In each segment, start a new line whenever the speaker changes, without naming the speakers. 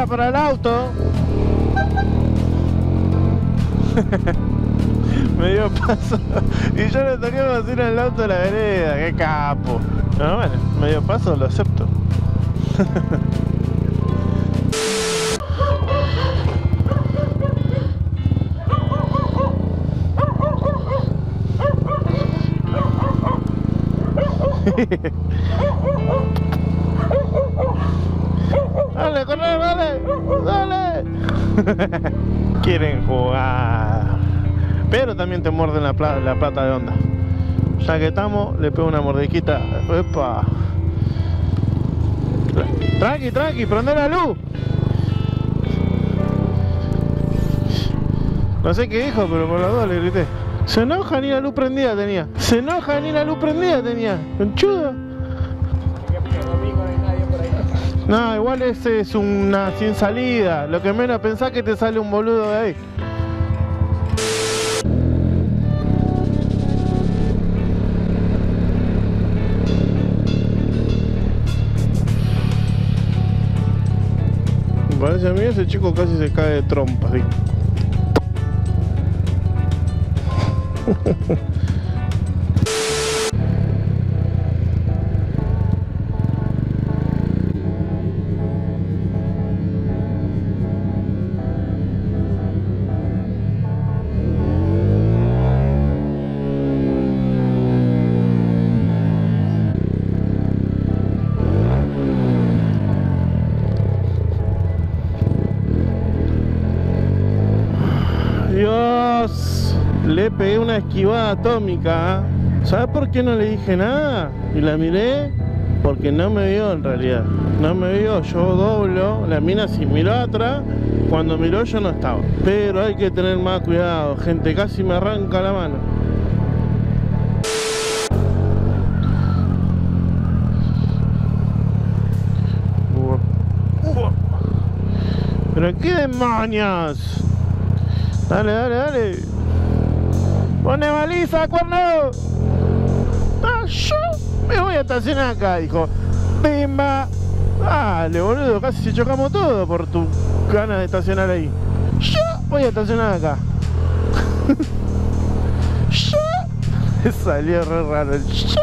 para el auto. Me dio paso y yo le toqué bocina al auto de la vereda. Qué capo. No, bueno, me dio paso, lo acepto. Dale, corre, dale, dale. Quieren jugar, pero también te muerden la plata de onda. Ya que estamos, le pego una mordisquita. Epa. Tranqui, tranqui, prende la luz. No sé qué dijo, pero por las dos le grité. Se enoja ni la luz prendida tenía. Se enoja ni la luz prendida tenía. Conchudo. No, igual ese es una sin salida. Lo que menos pensás que te sale un boludo de ahí. Me parece a mí ese chico casi se cae de trompa, ¿sí? Dios, le pegué una esquivada atómica. ¿Sabes por qué no le dije nada? Y la miré porque no me vio en realidad. No me vio, yo doblo, la mina sí miró atrás. Cuando miró yo no estaba. Pero hay que tener más cuidado, gente, casi me arranca la mano. Pero qué demonios. Dale, dale, dale. Pone baliza, cuerno. Ah, yo me voy a estacionar acá, dijo. Pimba. Dale, boludo, casi se chocamos todo por tu ganas de estacionar ahí. Yo voy a estacionar acá. Yo. Me salió re raro el yo.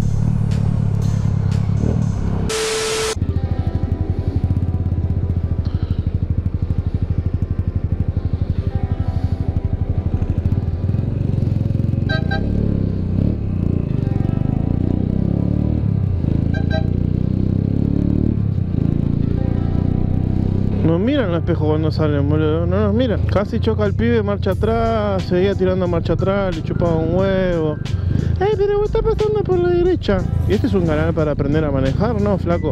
Nos miran los espejos cuando salen, boludo. No nos miran. Casi choca el pibe, marcha atrás. Seguía tirando marcha atrás, le chupaba un huevo. Pero vos estás pasando por la derecha. Y este es un canal para aprender a manejar, ¿no, flaco?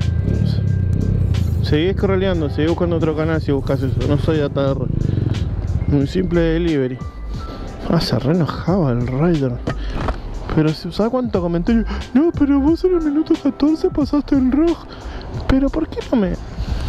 Seguí scrolleando, seguí buscando otro canal si buscas eso. No soy ATR. Un simple delivery. Ah, se re enojaba el rider. Pero ¿sabes cuánto comentario? No, pero vos en el minuto 14 pasaste el rojo. Pero ¿por qué no me...?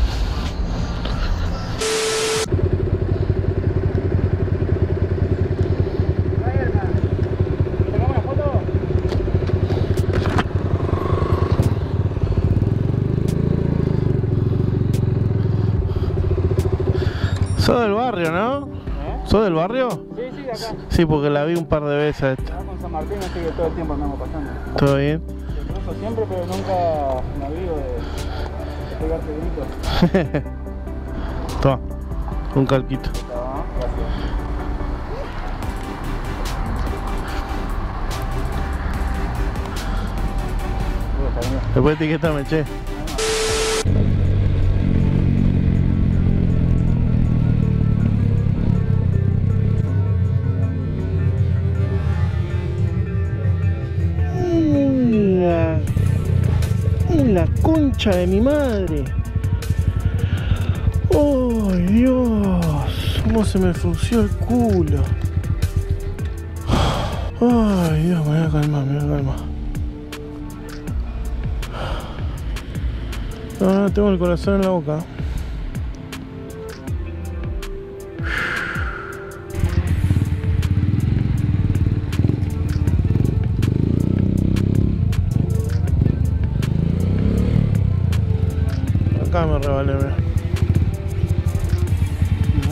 ¿Sos del barrio, no? ¿Sos del barrio?
Sí, sí, acá.
Sí, porque la vi un par de veces a esta.
Acá con San Martín, así que todo el tiempo andamos pasando.
¿Todo bien?
Te cruzo siempre, pero nunca me abrigo de pegarte grito.
Toma, un calquito.
Gracias.
Después etiquetame, che. La concha de mi madre. ¡Oh, Dios! ¿Cómo se me frunció el culo? ¡Ay, Dios! Me voy a calmar, me voy a calmar. No, tengo el corazón en la boca. Acá me rebalé, mira.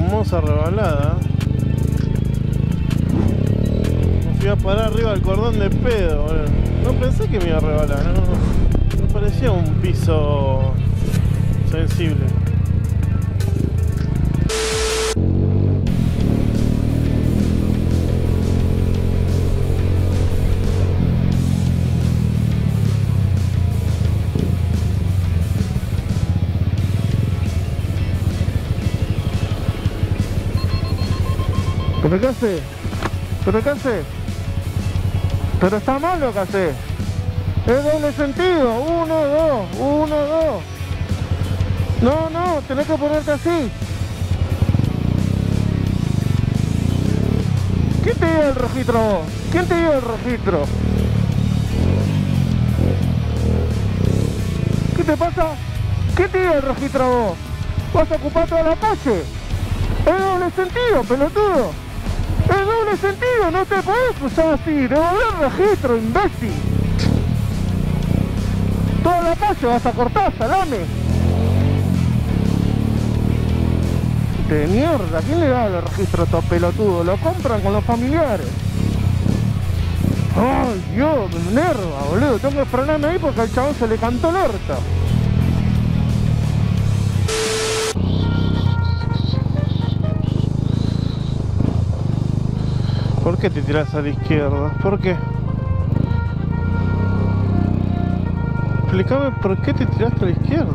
Hermosa rebalada. Me fui a parar arriba del cordón de pedo, boludo. No pensé que me iba a rebalar, no. Me parecía un piso sensible. ¿Pero qué hace? ¿Pero qué hace? Pero está mal lo que hace. Es doble sentido. 1, 2, 1, 2. No, tenés que ponerte así. ¿Quién te dio el registro vos? ¿Quién te dio el registro? ¿Qué te pasa? ¿Quién te dio el registro vos? ¿Vas a ocupar toda la calle? Es doble sentido, pelotudo. Es doble sentido, no te podés cruzar así, devolver registro, imbécil. Toda la calle vas a cortar, salame. De mierda, ¿quién le da el registro a estos pelotudos? Lo compran con los familiares. Ay, Dios, me enerva, boludo. Tengo que frenarme ahí porque al chabón se le cantó el orto. ¿Por qué te tiras a la izquierda? ¿Por qué? Explícame por qué te tiraste a la izquierda.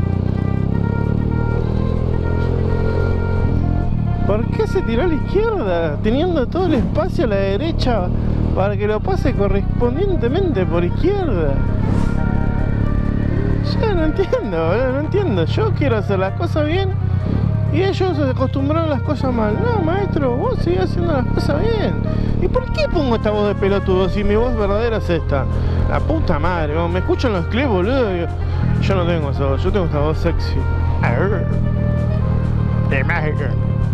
¿Por qué se tiró a la izquierda? Teniendo todo el espacio a la derecha para que lo pase correspondientemente por izquierda. Ya no entiendo, no entiendo. Yo quiero hacer las cosas bien y ellos se acostumbraron a las cosas mal. No, maestro, vos seguís haciendo las cosas bien. ¿Y por qué pongo esta voz de pelotudo si mi voz verdadera es esta? La puta madre, cuando me escuchan los clips, boludo, yo no tengo esa voz, yo tengo esta voz sexy. De mágica.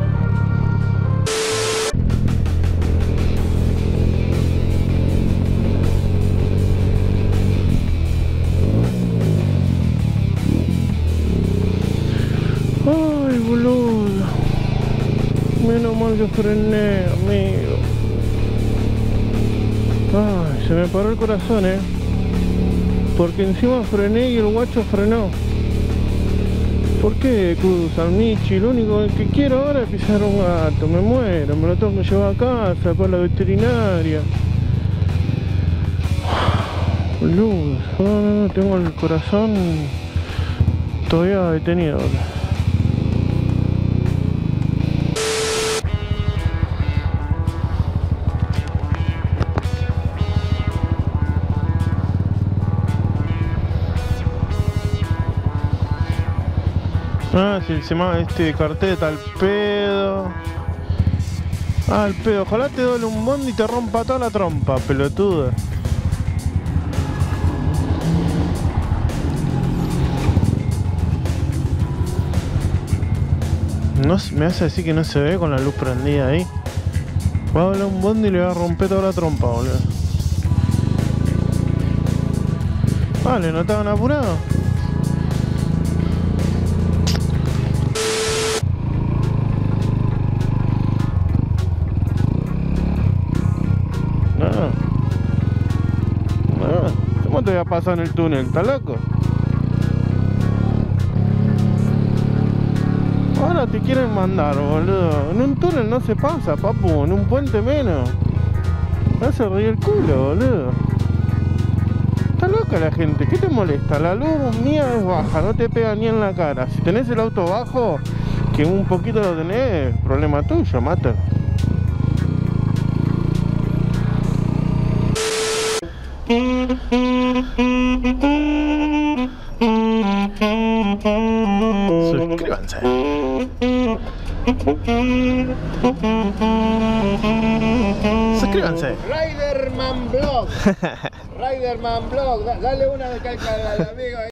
Ay, boludo. Menos mal que frené, amigo. Ay, se me paró el corazón, porque encima frené y el guacho frenó. ¿Por qué cruzan, Michi? Lo único que quiero ahora es pisar un gato. Me muero, me lo tengo que llevar a casa para la veterinaria. Boludo, no, tengo el corazón todavía detenido. Ah, si se llama este cartel al pedo. Ah, el pedo. Ojalá te duele un bondi y te rompa toda la trompa, pelotuda. No, me hace decir que no se ve con la luz prendida ahí. Va a volar un bondi y le va a romper toda la trompa, boludo. Vale, ¿no estaban apurados? ¿Cómo te voy a pasar en el túnel? ¿Estás loco? Ahora te quieren mandar, boludo. En un túnel no se pasa, papu. En un puente menos. Me hace reír el culo, boludo. Está loca la gente. ¿Qué te molesta? La luz mía es baja, no te pega ni en la cara. Si tenés el auto bajo, que un poquito lo tenés, problema tuyo, mata. Suscríbanse. Suscríbanse.
Riderman Blog. Riderman Blog. Dale una de calca al amigo.